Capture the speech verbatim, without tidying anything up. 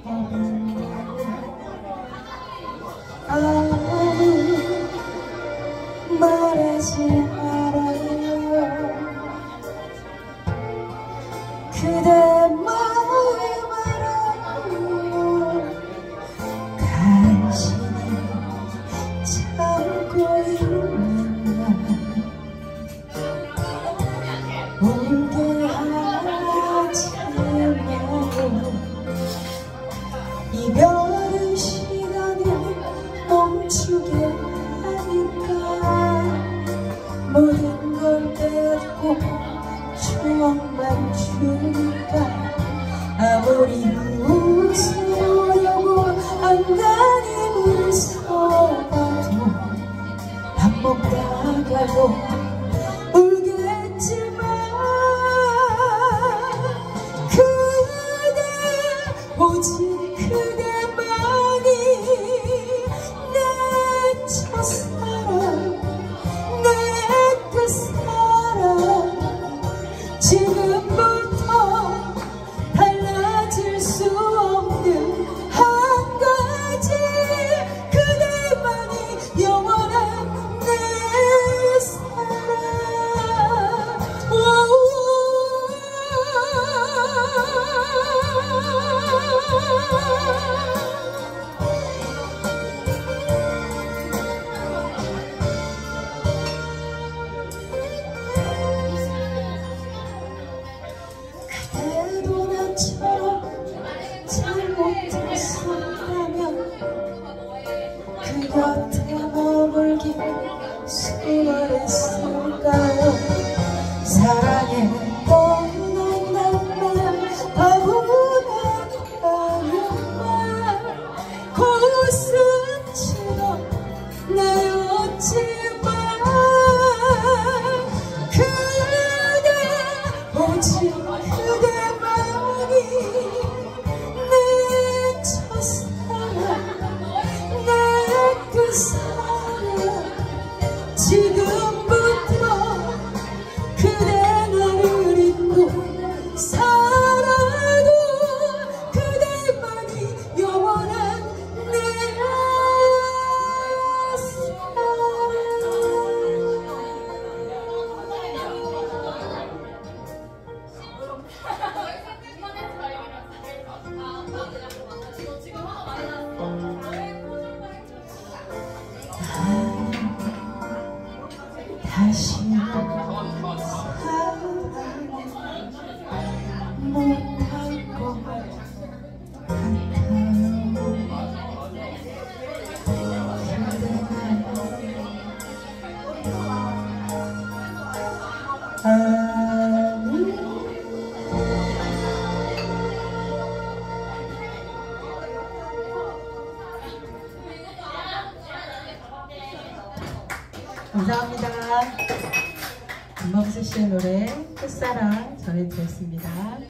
아무 말하지 말아요. 그대 마음이 말아요. 당신이 참고 있는 날 울게 하지 말고. 이별은 시간을 멈추게 하니까 모든 걸 뺏고 추억만 주니까 아무리 웃으려고 안간히 웃어봐도 밥 먹다가도 울겠지만 그대 오직 그대만이 내 첫사랑 내 끝사랑. 지금부터 달라질 수 없는 한 가지 그대만이 영원한 내 사랑. 그대도 나처럼 잘못했었다면 그 곁에 머물기 수월했을까요? 사랑했던 난 바보라고만 고슴치던 나였지만 그대 오직 그대만이 내 첫사랑 내 끝사랑. 지금부터 그대 나를 잊고 살아도 그대만이 영원한 내 다시 사랑 못할 것 감사합니다. 김범수 씨의 노래 끝사랑 전해드렸습니다.